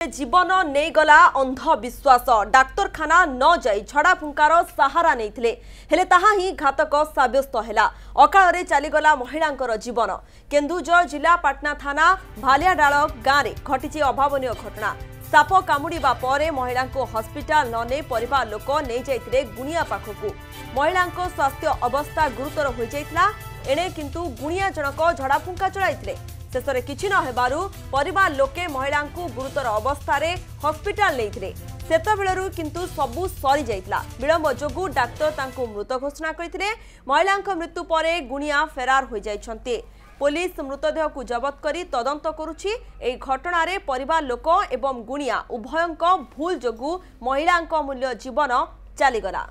जीवन नहीं गला अंधविश्वास डाक्तरखाना न जाई झड़ा फुंकार सहारा नहीं हेले ताहा ही घातक साब्यस्त है अकाल चलीगला महिला जीवन केन्दुझर जिला पाटना थाना भालियाडाल गाँव में घटी अभावन घटना साप कामुड़ा पर महिला को हस्पिटाल न नहीं परिवार लोक नहीं जाते गुणिया पाखक महिला स्वास्थ्य अवस्था गुरुतर हो जाता एणे किंतु गुणिया जनक झड़ाफुंका चलाई शेष में किसी नहबारू परिवार लोके महिला को गुरुतर अवस्था हस्पिटाल नहीं सेतबेलू किंतु सबू सरी जाइतला विलंब जोगु डाक्तर तांको मृत घोषणा करथिले महिला मृत्यु पर गुणिया फेरार हो जाइछन्ते पुलिस मृतदेह को जबत करी तदंत करुछि एई घटना रे परिवार लोक एवं गुणिया उभयंक भूल जोगु महिला मूल्य जीवन चलीगला।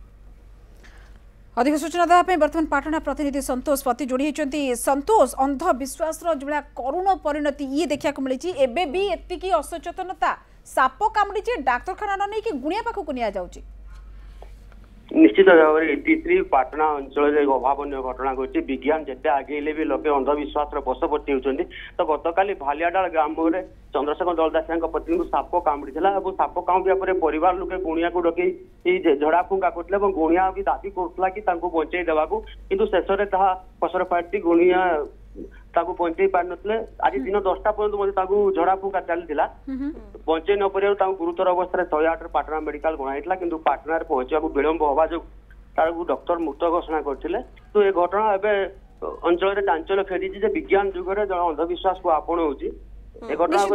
अधिक सूचना देवाई बर्तमान पाटना प्रतिनिधि संतोष पति जोड़ी होती। संतोष अंधविश्वास जो करुण परिणति ये देखा मिली एवं भी एति असचेतनता साप कामुड़ी डाक्तरखाना न नहीं गुणिया पाखक नि जाऊँगी निश्चित भाव में तीसरी पाटना अंचल अभावन घटना घटी विज्ञान जिते आगे भी लोके अंधविश्वास बशवर्ती होती तो गतकाली भालियाडाल ग्राम में चंद्रशेखर दलदासिया पत्नी को साप कामुड़ी साप कामुड़ा परिवार लोके गुणिया को डक झड़ा फुंका करते गुणिया भी दाबी करुला कि बंचाई देवाक किंतु शेष में फसर फाटी गुणिया बंचाई पार नथिले आज दिन 10टा पर्यंत झड़ा फुंका चली बंचाई न पर गुरुतर अवस्था 108 पाटना मेडिकल गणाई किंतु पाटना पहुंचा विलंब हवा जो डॉक्टर मृत घोषणा करते तो ये घटना एवं अंचल चांचल्य फेरी विज्ञान जुगे जन अंधविश्वास को आपण होची ये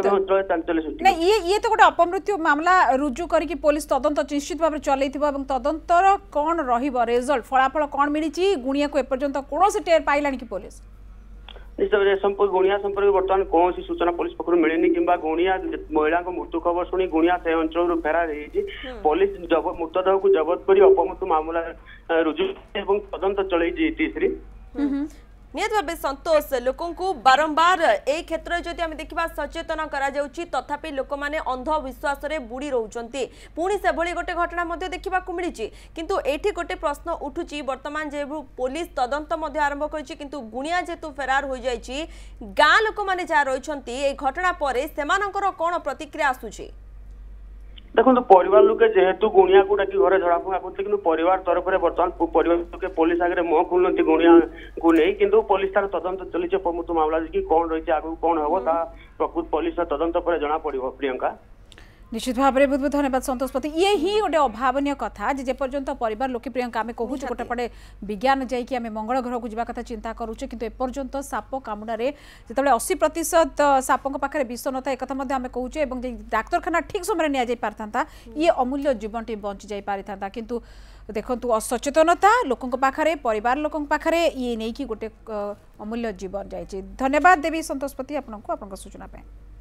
तो गोटे अपमृत्यु मामला रुजु करके पुलिस तदंत निश्चित भाव चल तदंतर कौन रिजल्ट फलाफल कौन मिली गुणिया को एपर्यंत कौन से टेर पाइला कि पुलिस निश्चित गुणिया संपर्क बर्तमान कौन सूचना पुलिस पक्ष मिलनी कि गुणिया महिला मृत्यु खबर शुणी गुणिया से अंचल फेरार पुलिस मृतदेह को जबत कर अपमृत्यु मामला रुजु तदंत चलई तीसरी निहत भाव संतोष लोकों को बारंबार ए क्षेत्र जदि आम देखा सचेतन करा तथापि लोक मैंने अंधविश्वास बुड़ी रोचंती पुणी से भली गोटे घटना देखा मिली किंतु एठी गोटे प्रश्न उठुची वर्तमान जो पुलिस तदंत आरंभ करिछि किंतु गुणिया जेतु फेरार हो जाइछि गाँ लोक मैंने जहाँ रही घटना पर सेमानकर कौन प्रतिक्रिया आसुछि देखो परिवार लोके जेहेतु गुणिया को डाकी घरे झड़ा फुंका करते कि परिवार तरफ से बर्तमान परिवार लोके पुलिस आगे मुह खुलती गुणिया को नहीं किंतु पुलिस तार तदंत चली अपमृत्यु मामला कि कौन रही आगे कौन हम प्रकृत पुलिस तदंत पर जना पड़ो प्रियंका निश्चित भाव में बहुत बहुत धन्यवाद संतोष पति ये ही गोटे अभावन कथा जे पर्यंत परिवार लोके प्रियंका आम कहूँ गोटे पटे विज्ञान जाइए आम मंगल ग्रह को जावा कथा चिंता करुचे कि एपर्यंत साप कामुड़े जो 80% सापों पाखे विष न था एक आम कहूचे डाक्तरखाना ठीक समय नि जा पारता ये अमूल्य जीवन टी बंची जा पारि किंतु देखु असचेतनता लोकों पाखे परिवार लोकों पाखे ये नहीं कि गोटे अमूल्य जीवन जाइए। धन्यवाद देवी संतोष पति आपको सूचना।